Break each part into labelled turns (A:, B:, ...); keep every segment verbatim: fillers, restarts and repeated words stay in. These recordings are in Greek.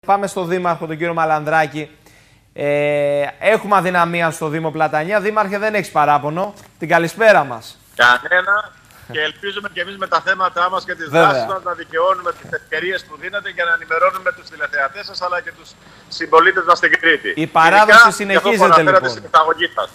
A: Πάμε στο Δήμαρχο, τον κύριο Μαλανδράκη. Ε, έχουμε αδυναμία στο Δήμο Πλατανία. Δήμαρχε, δεν έχεις παράπονο. Την καλησπέρα μας.
B: Κανένα. Και ελπίζουμε και εμείς με τα θέματά μας και τις δράσεις μας να δικαιώνουμε τις ευκαιρίες που δίνετε για να ενημερώνουμε τους τηλεθεατές σας αλλά και τους συμπολίτες μας στην Κρήτη.
A: Η παράδοση συνεχίζεται λοιπόν.
B: Στην εισαγωγή σας.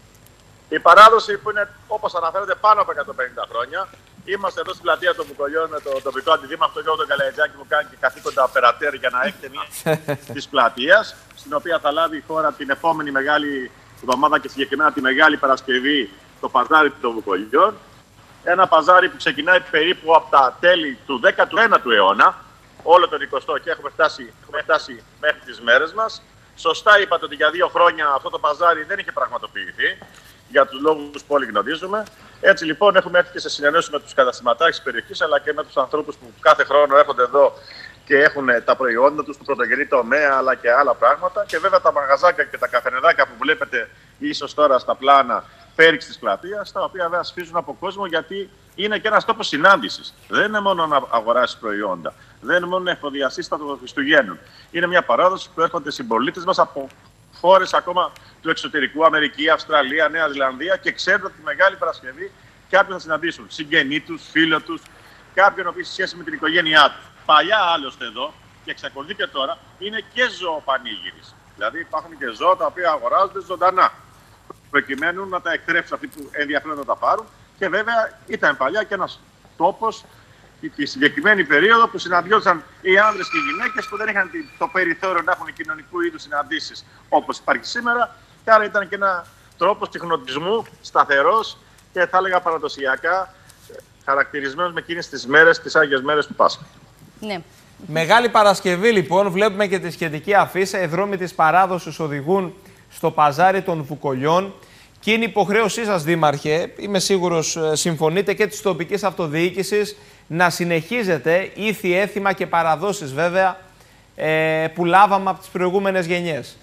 B: Η παράδοση που είναι, όπως αναφέρεται, πάνω από εκατόν πενήντα χρόνια. Είμαστε εδώ στην πλατεία των Βουκολιών με τον τοπικό αντιδήμαρχο, τον Γιώργο Καλετζάκη, που κάνει και καθήκοντα περατέρ για να έχετε μία της πλατείας, στην οποία θα λάβει η χώρα την επόμενη μεγάλη εβδομάδα και συγκεκριμένα τη Μεγάλη Παρασκευή, το παζάρι των Βουκολιών. Ένα παζάρι που ξεκινάει περίπου από τα τέλη του δέκατου ένατου αιώνα, όλο τον εικοστό, και έχουμε φτάσει, έχουμε φτάσει μέχρι τις μέρες μας. Σωστά είπατε ότι για δύο χρόνια αυτό το παζάρι δεν είχε πραγματοποιηθεί, για τους λόγους που όλοι γνωρίζουμε. Έτσι λοιπόν έχουμε έρθει και σε συνεννόηση με τους καταστηματάρχες της περιοχής, αλλά και με τους ανθρώπους που κάθε χρόνο έρχονται εδώ και έχουν τα προϊόντα τους, του πρωτογενή τομέα, αλλά και άλλα πράγματα. Και βέβαια τα μαγαζάκια και τα καφενεδάκια που βλέπετε ίσως τώρα στα πλάνα πέριξ της πλατείας, τα οποία βέβαια σφίζουν από κόσμο, γιατί είναι και ένας τόπος συνάντησης. Δεν είναι μόνο να αγοράσεις προϊόντα, δεν είναι μόνο να εφοδιαστείς τα των Χριστουγέννων. Είναι μια παράδοση που έρχονται συμπολίτες μας από χώρες ακόμα του εξωτερικού, Αμερική, Αυστραλία, Νέα Ζηλανδία, και ξέρουν ότι τη Μεγάλη Παρασκευή κάποιον θα συναντήσουν. Συγγενεί τους, φίλο τους, κάποιον που έχει σχέση με την οικογένειά τους. Παλιά άλλωστε εδώ, και εξακολουθεί και τώρα, είναι και ζωοπανήγυρης. Δηλαδή υπάρχουν και ζώα τα οποία αγοράζονται ζωντανά, προκειμένου να τα εκτρέψουν αυτοί που ενδιαφέρονται να τα πάρουν. Και βέβαια ήταν παλιά και ένας τόπος, τη συγκεκριμένη περίοδο, που συναντιόντουσαν οι άνδρες και οι γυναίκες που δεν είχαν το περιθώριο να έχουν κοινωνικού είδους συναντήσεις όπως υπάρχει σήμερα. Και άρα ήταν και ένα τρόπος τυχνοτισμού σταθερός και θα έλεγα παραδοσιακά χαρακτηρισμένος με εκείνες τις μέρες, τις Άγιες Μέρες του Πάσχα.
C: Ναι.
A: Μεγάλη Παρασκευή λοιπόν, βλέπουμε και τη σχετική αφίσα. Οι δρόμοι της παράδοσης οδηγούν στο παζάρι των Βουκολιών. Και είναι υποχρέωσή σας, Δήμαρχε, είμαι σίγουρος συμφωνείτε, και της τοπικής αυτοδιοίκησης, να συνεχίζετε ήθη, έθιμα και παραδόσεις βέβαια ε, που λάβαμε από τις προηγούμενες γενιές.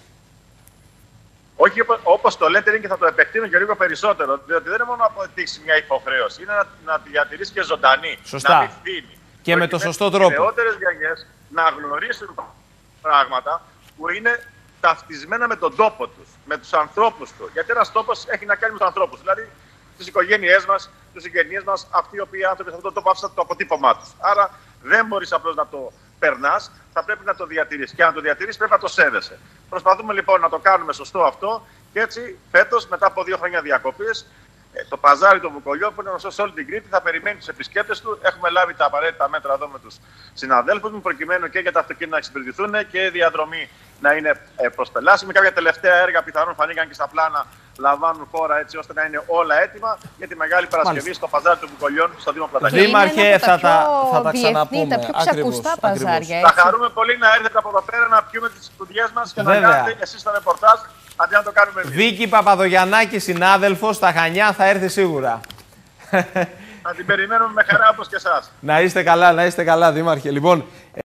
B: Όχι όπως το λέτε, είναι και θα το επεκτείνω και λίγο περισσότερο, διότι δεν είναι μόνο να αποτύχει μια υποχρέωση, είναι να, να τη διατηρήσει και ζωντανή.
A: Σωστά.
B: Να μην φύγει.
A: Και με το σωστό τρόπο. Οι
B: νεότερες γενιές να γνωρίσουν πράγματα που είναι ταυτισμένα με τον τόπο τους, με τους ανθρώπους του. Γιατί ένας τόπος έχει να κάνει με τους ανθρώπους. Δηλαδή, τις οικογένειές μας, τους συγγενείς μας, αυτοί οι οποίοι άνθρωποι σε αυτόν τον τόπο άφησαν το αποτύπωμά τους. Άρα δεν μπορείς απλώς να το περνάς, θα πρέπει να το διατηρείς. Και αν το διατηρείς, πρέπει να το σέβεσαι. Προσπαθούμε λοιπόν να το κάνουμε σωστό αυτό, και έτσι φέτος, μετά από δύο χρόνια διακοπής, το παζάρι των Βουκολιών, που είναι γνωστό σε όλη την Κρήτη, θα περιμένει τους επισκέπτες του. Έχουμε λάβει τα απαραίτητα μέτρα εδώ με τους συναδέλφους μου, προκειμένου και για τα αυτοκίνητα να εξυπηρετηθούν και η διαδρομή να είναι προσπελάσιμη. Κάποια τελευταία έργα πιθανόν φανήκαν και στα πλάνα, λαμβάνουν χώρα έτσι ώστε να είναι όλα έτοιμα για τη Μεγάλη Παρασκευή. Μάλιστα. Στο παζάρι των Βουκολιών, στο Δήμο Πλατανία.
A: Δήμαρχε, θα τα, θα τα
C: ξαναπούμε. Τα πιο ξακουστά παζάρια.
B: Θα χαρούμε πολύ να έρθετε από εδώ πέρα να πιούμε τις σπουδιές μας και βέβαια να κάνετε εσείς τα ρεπορτάζ, αντί να το κάνουμε εμείς.
A: Βίκη Παπαδογιαννάκη, συνάδελφος, στα Χανιά θα έρθει σίγουρα.
B: Θα την περιμένουμε με χαρά όπως και εσάς.
A: Να είστε καλά, να είστε καλά, Δήμαρχε. Λοιπόν,